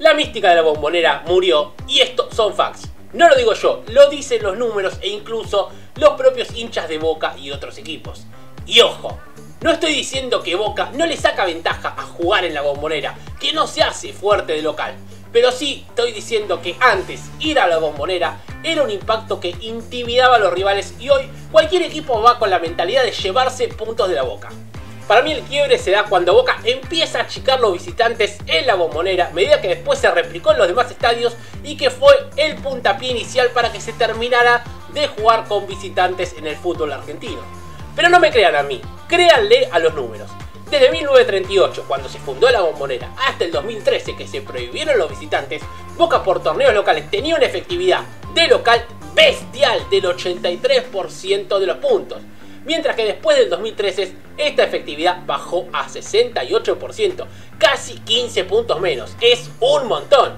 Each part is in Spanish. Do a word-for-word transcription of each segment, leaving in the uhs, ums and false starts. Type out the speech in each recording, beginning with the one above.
La mística de la Bombonera murió y esto son facts. No lo digo yo, lo dicen los números e incluso los propios hinchas de Boca y otros equipos. Y ojo, no estoy diciendo que Boca no le saca ventaja a jugar en la Bombonera, que no se hace fuerte de local. Pero sí estoy diciendo que antes ir a la Bombonera era un impacto que intimidaba a los rivales y hoy cualquier equipo va con la mentalidad de llevarse puntos de la Boca. Para mí el quiebre se da cuando Boca empieza a achicar los visitantes en la Bombonera, medida que después se replicó en los demás estadios y que fue el puntapié inicial para que se terminara de jugar con visitantes en el fútbol argentino. Pero no me crean a mí, créanle a los números. Desde mil novecientos treinta y ocho, cuando se fundó la Bombonera, hasta el dos mil trece, que se prohibieron los visitantes, Boca por torneos locales tenía una efectividad de local bestial del ochenta y tres por ciento de los puntos. Mientras que después del dos mil trece, esta efectividad bajó a sesenta y ocho por ciento, casi quince puntos menos, es un montón.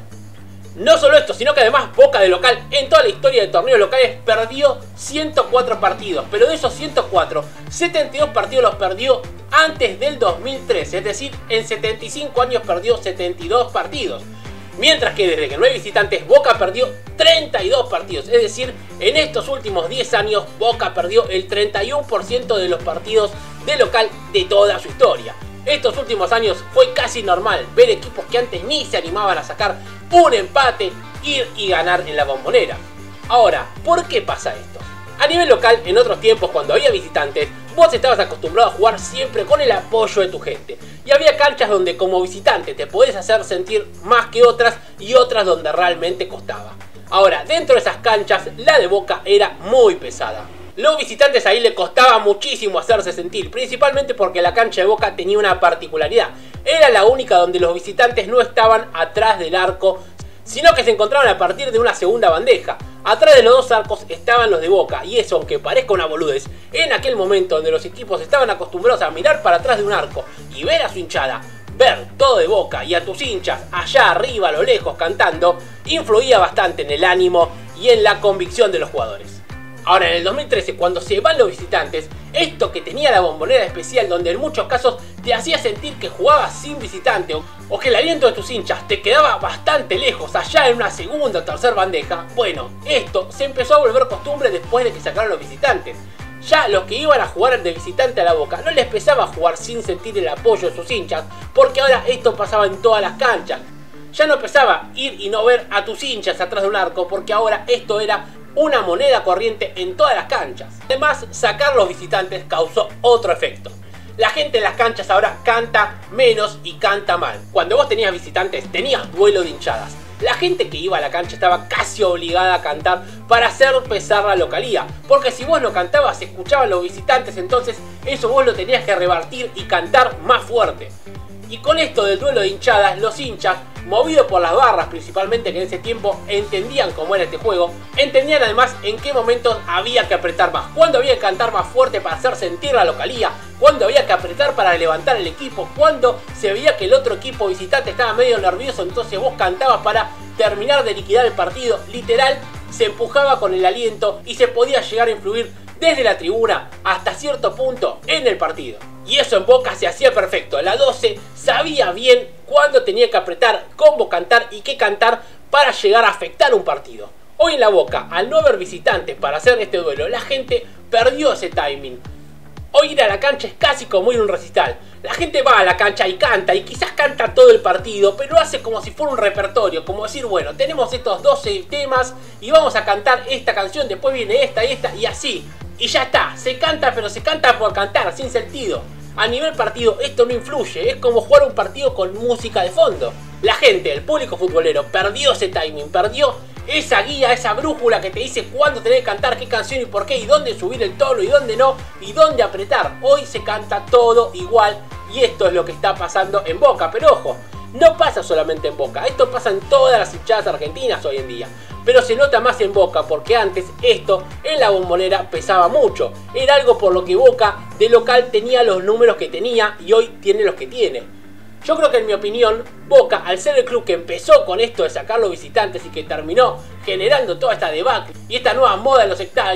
No solo esto, sino que además Boca de local en toda la historia de torneos locales perdió ciento cuatro partidos, pero de esos ciento cuatro, setenta y dos partidos los perdió antes del dos mil trece, es decir, en setenta y cinco años perdió setenta y dos partidos. Mientras que desde que no hay visitantes, Boca perdió treinta y dos partidos, es decir, en estos últimos diez años Boca perdió el treinta y uno por ciento de los partidos de local de toda su historia. Estos últimos años fue casi normal ver equipos que antes ni se animaban a sacar un empate, ir y ganar en la Bombonera. Ahora, ¿por qué pasa esto? A nivel local, en otros tiempos cuando había visitantes, vos estabas acostumbrado a jugar siempre con el apoyo de tu gente. Y había canchas donde como visitante te podés hacer sentir más que otras y otras donde realmente costaba. Ahora, dentro de esas canchas, la de Boca era muy pesada. Los visitantes ahí le costaba muchísimo hacerse sentir, principalmente porque la cancha de Boca tenía una particularidad. Era la única donde los visitantes no estaban atrás del arco, sino que se encontraban a partir de una segunda bandeja. Atrás de los dos arcos estaban los de Boca, y eso, aunque parezca una boludez, en aquel momento donde los equipos estaban acostumbrados a mirar para atrás de un arco y ver a su hinchada, ver todo de Boca y a tus hinchas allá arriba a lo lejos cantando, influía bastante en el ánimo y en la convicción de los jugadores. Ahora, en el dos mil trece, cuando se van los visitantes, esto que tenía la Bombonera especial, donde en muchos casos te hacía sentir que jugabas sin visitante o que el aliento de tus hinchas te quedaba bastante lejos, allá en una segunda o tercera bandeja, bueno, esto se empezó a volver costumbre después de que sacaron los visitantes. Ya los que iban a jugar de visitante a la Boca no les pesaba jugar sin sentir el apoyo de sus hinchas, porque ahora esto pasaba en todas las canchas. Ya no pesaba ir y no ver a tus hinchas atrás de un arco, porque ahora esto era una moneda corriente en todas las canchas. Además, sacar los visitantes causó otro efecto. La gente en las canchas ahora canta menos y canta mal. Cuando vos tenías visitantes, tenías duelo de hinchadas. La gente que iba a la cancha estaba casi obligada a cantar para hacer pesar la localía, porque si vos no cantabas, se escuchaban los visitantes, entonces eso vos lo tenías que revertir y cantar más fuerte. Y con esto del duelo de hinchadas, los hinchas, movidos por las barras principalmente, que en ese tiempo entendían cómo era este juego, entendían además en qué momentos había que apretar más, cuándo había que cantar más fuerte para hacer sentir la localía, cuándo había que apretar para levantar el equipo, cuándo se veía que el otro equipo visitante estaba medio nervioso, entonces vos cantabas para terminar de liquidar el partido. Literal, se empujaba con el aliento y se podía llegar a influir desde la tribuna hasta cierto punto en el partido. Y eso en Boca se hacía perfecto. La doce sabía bien cuándo tenía que apretar, cómo cantar y qué cantar para llegar a afectar un partido. Hoy en la Boca, al no haber visitantes para hacer este duelo, la gente perdió ese timing. Hoy ir a la cancha es casi como ir a un recital. La gente va a la cancha y canta, y quizás canta todo el partido, pero lo hace como si fuera un repertorio, como decir, bueno, tenemos estos doce temas y vamos a cantar esta canción, después viene esta y esta y así. Y ya está, se canta, pero se canta por cantar, sin sentido. A nivel partido esto no influye, es como jugar un partido con música de fondo. La gente, el público futbolero, perdió ese timing, perdió esa guía, esa brújula que te dice cuándo tenés que cantar, qué canción y por qué, y dónde subir el tono y dónde no, y dónde apretar. Hoy se canta todo igual y esto es lo que está pasando en Boca, pero ojo, no pasa solamente en Boca, esto pasa en todas las hinchadas argentinas hoy en día. Pero se nota más en Boca porque antes esto en la Bombonera pesaba mucho. Era algo por lo que Boca de local tenía los números que tenía y hoy tiene los que tiene. Yo creo que en mi opinión, Boca, al ser el club que empezó con esto de sacar los visitantes y que terminó generando toda esta debacle y esta nueva moda en los estadios,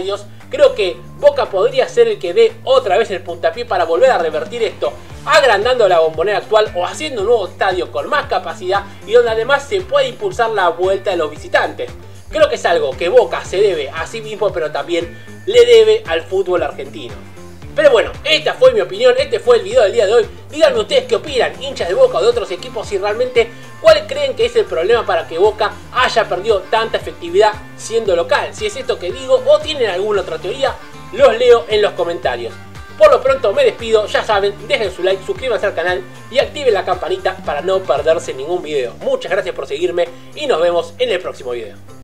Creo que Boca podría ser el que dé otra vez el puntapié para volver a revertir esto, agrandando la Bombonera actual o haciendo un nuevo estadio con más capacidad y donde además se puede impulsar la vuelta de los visitantes. Creo que es algo que Boca se debe a sí mismo, pero también le debe al fútbol argentino. Pero bueno, esta fue mi opinión, este fue el video del día de hoy. Díganme ustedes qué opinan, hinchas de Boca o de otros equipos, y realmente cuál creen que es el problema para que Boca haya perdido tanta efectividad siendo local. Si es esto que digo o tienen alguna otra teoría, los leo en los comentarios. Por lo pronto me despido, ya saben, dejen su like, suscríbanse al canal y activen la campanita para no perderse ningún video. Muchas gracias por seguirme y nos vemos en el próximo video.